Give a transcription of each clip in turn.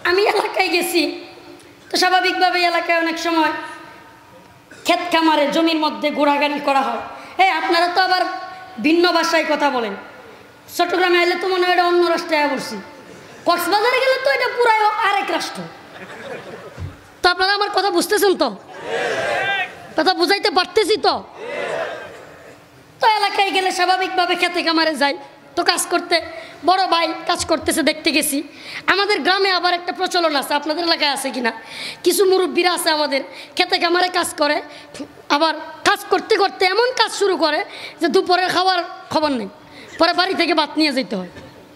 আমি এলাকায় গেছি, তো স্বাভাবিকভাবে এলাকায় অনেক সময় ক্ষেত খামারে জমির মধ্যে ঘোরাঘুরি করা হয়। আপনারা তো আবার ভিন্ন ভাষায় কথা বলেন। চট্টগ্রামে এলে তো মনে হয় এটা অন্য রাষ্ট্রে বলছি, কক্সবাজারে গেলে তো এটা পুরাই আরেক রাষ্ট্র। তো আপনারা আমার কথা বুঝতেছেন তো? কথা বুঝাইতে পারতেছি তো? তো এলাকায় গেলে স্বাভাবিকভাবে খেতে খামারে যাই, তো কাজ করতে বড় ভাই কাজ করতেছে দেখতে গেছি। আমাদের গ্রামে আবার একটা প্রচলন আছে, আপনাদের এলাকায় আছে কিনা, কিছু মুরব্বীরা আছে আমাদের খেতে খামারে কাজ করে, আবার কাজ করতে করতে এমন কাজ শুরু করে যে দুপুরের খাওয়ার খবর নেই, পরে বাড়ি থেকে ভাত নিয়ে যেতে হয়।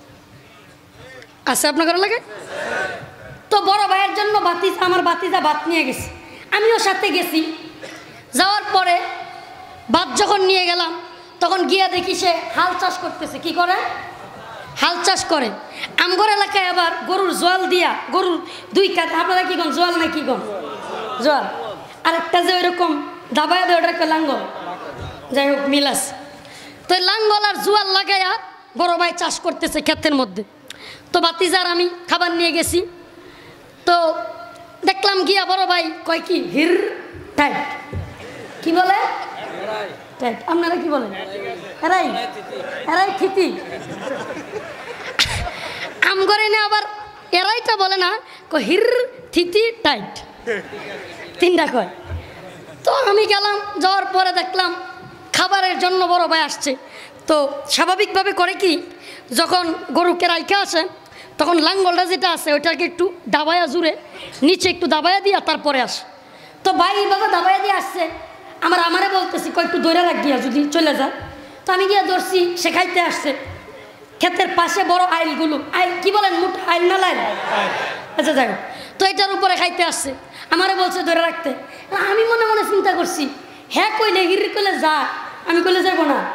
আছে আপনাদের এলাকায়? তো বড় ভাইয়ের জন্য আমার ভাতিজা ভাত নিয়ে গেছে, আমিও সাথে গেছি। যাওয়ার পরে ভাত যখন নিয়ে গেলাম, তখন গিয়া দেখি সে হাল চাষ করতেছে। কি করে? হাল চাষ করে। আমগর এলাকায় আবার গরুর জোয়াল দিয়া, গরুর দুই কাঁধ, আপনারা কি কন জোয়াল না কি কন? জোয়াল। আরেকটা যে ওইরকম দাবায় দেয় ওটা লাঙ্গল, যাই হোক মিল আছে। তো লাঙ্গল আর জোয়াল লাগাইয়া বড় ভাই চাষ করতেছে ক্ষেতের মধ্যে। তো ভাতিজার আমি খাবার নিয়ে গেছি, তো দেখলাম গিয়া বড় ভাই কয় কি হির টাইট, কি বলে টাইট, আপনারা কি বলেন? এরাই এরাই খিতি। আমগরে না আবার এরাইটা বলে না, হির থিতি টাইট, তিনটা কয়। তো আমি গেলাম, যাওয়ার পরে দেখলাম খাবারের জন্য বড় ভাই আসছে। তো স্বাভাবিকভাবে করে কি, যখন গরুকে রাইখা আসে তখন লাঙ্গলটা যেটা আছে ওইটাকে একটু দাবায়া জুড়ে নিচে একটু দাবায়া দিয়া তারপরে আসে। তো ভাই এইভাবে দাবায়া দিয়ে আসছে, আমারে বলতেছি কয় একটু দৌড়া রাখ গিয়া যদি চলে যায়। তো আমি গিয়া ধরছি, সে খাইতে আসছে। ক্ষেতের পাশে বড় আইলগুলো, আইল কি বলেন, মুঠ আইল না লাইল, আচ্ছা যাই হোক। তো এটার উপরে খাইতে আসছে, আমারে বলছে ধরে রাখতে। আমি মনে মনে চিন্তা করছি, হ্যাঁ কইলে হিরির কইলে যা, আমি কইলে যাবো না।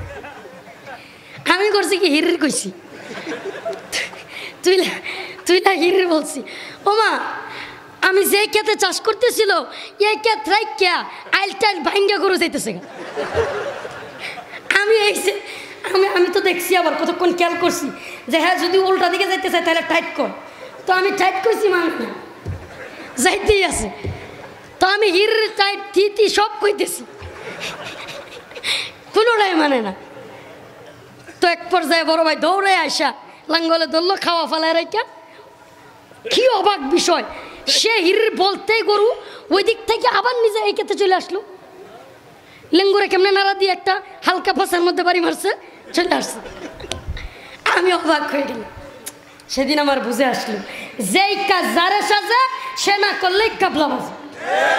আমি করছি কি হিরির কইছি, তুই না হিরির বলছি। ও মা, আমি যে ক্ষেতে চাষ করতেছিল এই ক্ষেত রাইখা আইল টাইল ভাঙ্গা গরু যাইতেছে। আমি তো দেখছি, আবার কতক্ষণ খেয়াল করছি যে হ্যাঁ যদি উল্টা দিকে যাইতে চাই তাহলে টাইট কর। তো আমি টাইট করছি, মানুষ না যাইতেই আছে। তো আমি হির টাইট থিতি সব কইতেছি, কোনোটাই মানে না। তো এক পর্যায়ে বড় ভাই দৌড়ে আইসা লাঙ্গলে ধরলো, খাওয়া ফেলায় রেখা। কি অবাক বিষয়, সে হির বলতেই গরু ওই দিক থেকে আবার নিজে এই ক্ষেত্রে চলে আসলো। লেঙ্গুরে কেমনে নাড়া দিয়ে একটা হালকা ফাঁসার মধ্যে বাড়ি মারছে, চলে আসছে। আমি অবাক হয়ে গেলাম। সেদিন আমার বুঝে আসলো, যেই কাজ যারে সাজে সে না করলেই কাবলা বাজে।